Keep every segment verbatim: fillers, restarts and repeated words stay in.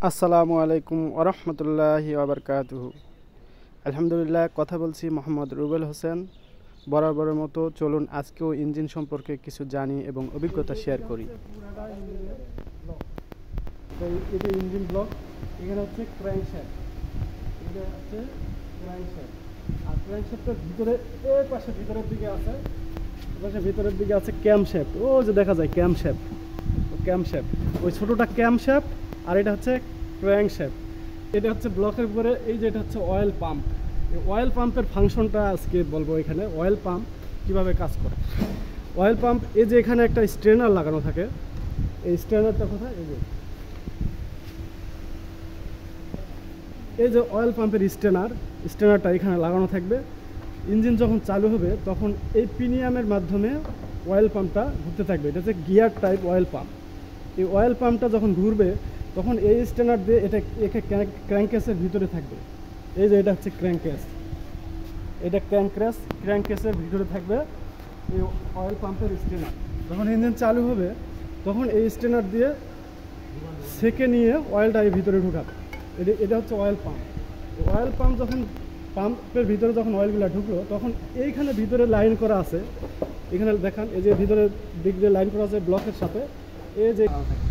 আসসালামু আলাইকুম ওরহমতুল্লাহি ওয়াবারকাতুহু। আলহামদুলিল্লাহ, কথা বলছি মোহাম্মদ রুবেল হোসেন। বরাবরের মতো চলুন আজকেও ইঞ্জিন সম্পর্কে কিছু জানি এবং অভিজ্ঞতা শেয়ার করি। এটা ইঞ্জিন ব্লক, এখানে হচ্ছে ক্র্যাঙ্কশ্যাফট, এটা হচ্ছে ক্র্যাঙ্কশ্যাফট। আর ক্র্যাঙ্কশ্যাফটের ভিতরে এই পাশে ভিতরের দিকে আছে, পাশে ভিতরের দিকে আছে ক্যামশ্যাফট। ও যে দেখা যায় ক্যামশ্যাফট, ক্যামশ্যাফট ওই ছোটোটা ক্যামশ্যাফট, আর এটা হচ্ছে ক্র্যাঙ্কশ্যাফট। এটা হচ্ছে ব্লকের উপরে, এই যে এটা হচ্ছে অয়েল পাম্প। এই অয়েল পাম্পের ফাংশনটা আজকে বলবো। এখানে অয়েল পাম্প কীভাবে কাজ করে। অয়েল পাম্প, এই যে এখানে একটা স্ট্রেনার লাগানো থাকে, এই স্ট্রেনারটা কোথায়, এই যে এই যে অয়েল পাম্পের স্ট্রেনার স্ট্রেনারটা এখানে লাগানো থাকবে। ইঞ্জিন যখন চালু হবে তখন এই পিনিয়ামের মাধ্যমে অয়েল পাম্পটা ঘুরতে থাকবে। এটা হচ্ছে গিয়ার টাইপ অয়েল পাম্প। এই অয়েল পাম্পটা যখন ঘুরবে তখন এই স্ট্রেনার দিয়ে এটা একে ক্র্যাঙ্কেসের ভিতরে থাকবে। এই যে এটা হচ্ছে ক্র্যাঙ্কেস, এটা ক্র্যাঙ্কেস ক্র্যাঙ্কেসের ভিতরে থাকবে এই অয়েল পাম্পের স্ট্রেনার। যখন ইঞ্জিন চালু হবে তখন এই স্ট্রেনার দিয়ে সেকে নিয়ে অয়েলটা এই ভিতরে ঢুকাবে। এটা এটা হচ্ছে অয়েল পাম্প। অয়েল পাম্প যখন পাম্পের ভিতরে যখন অয়েলগুলো ঢুকলো তখন এইখানে ভিতরে লাইন করা আছে, এখানে দেখান, এই যে ভিতরের দিক দিয়ে লাইন করা আছে ব্লকের সাথে। এই যে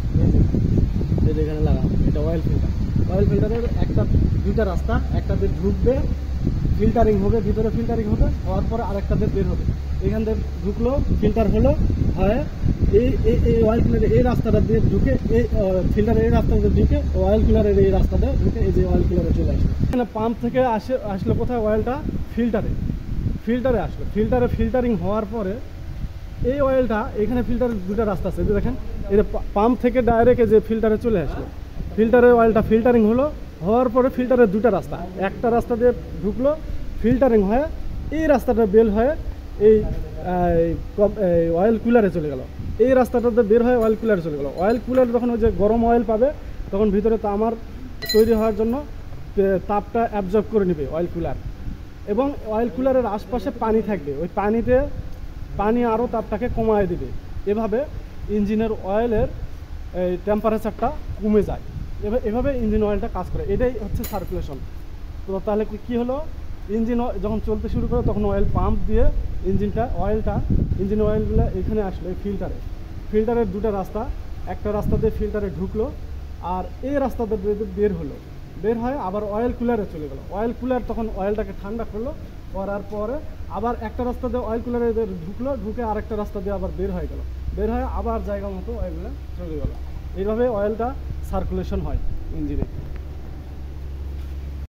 এই যে এখানে লাগানো, এটা অয়েল ফিল্টার। অয়েল ফিল্টারের একটা দুইটা রাস্তা, একটা দিয়ে ঢুকবে, ফিল্টারিং হবে, ভিতরে ফিল্টারিং হবে, হওয়ার পরে আরেকটা দিয়ে বের হবে। এখান দিয়ে ঢুকলো, ফিল্টার হলো, হয় এই এই অয়েল কুলারের এই রাস্তাটা দিয়ে ঢুকে, এই ফিল্টারের এই রাস্তাটা ঢুকে অয়েল কুলারের এই রাস্তাটা ঢুকে এই যে অয়েল কুলারে চলে আসে। এখানে পাম্প থেকে আসে আসলো কোথায়, অয়েলটা ফিল্টারে ফিল্টারে আসলো। ফিল্টারে ফিল্টারিং হওয়ার পরে এই অয়েলটা এখানে ফিল্টারের দুটো রাস্তা আছে, দেখেন, এটা পাম্প থেকে ডাইরেক্ট যে ফিল্টারে চলে আসলো। ফিল্টারে অয়েলটা ফিল্টারিং হলো, হওয়ার পরে ফিল্টারের দুটো রাস্তা, একটা রাস্তা দিয়ে ঢুকলো, ফিল্টারিং হয়ে এই রাস্তাটা বের হয়ে এই অয়েল কুলারে চলে গেল। এই রাস্তাটাতে বের হয়ে অয়েল কুলারে চলে গেল। অয়েল কুলারে যখন ওই যে গরম অয়েল পাবে তখন ভিতরে তামার তৈরি হওয়ার জন্য তাপটা অ্যাবজর্ব করে নেবে অয়েল কুলার, এবং অয়েল কুলারের আশপাশে পানি থাকবে, ওই পানিতে পানি আরও তাপটাকে কমায় দেবে। এভাবে ইঞ্জিনের অয়েলের এই টেম্পারেচারটা কমে যায়। এভাবে এভাবে ইঞ্জিন অয়েলটা কাজ করে। এটাই হচ্ছে সার্কুলেশন। তো তাহলে কী হলো, ইঞ্জিন যখন চলতে শুরু করে তখন অয়েল পাম্প দিয়ে ইঞ্জিনটা অয়েলটা ইঞ্জিন অয়েলগুলো এখানে আসলো এই ফিল্টারে। ফিল্টারের দুটো রাস্তা, একটা রাস্তা দিয়ে ফিল্টারে ঢুকলো, আর এই রাস্তাতে বের হলো, বের হয়ে আবার অয়েল কুলারে চলে গেলো। অয়েল কুলার তখন অয়েলটাকে ঠান্ডা করলো, করার পরে আবার একটা রাস্তা দিয়ে অয়েল কুলারে ঢুকলো, ঢুকে আরেকটা রাস্তা দিয়ে আবার বের হয়ে গেল, বের হয়ে আবার জায়গা মতো অয়েলগুলো চলে গেলো। এইভাবে অয়েলটা সার্কুলেশন হয় ইঞ্জিনে।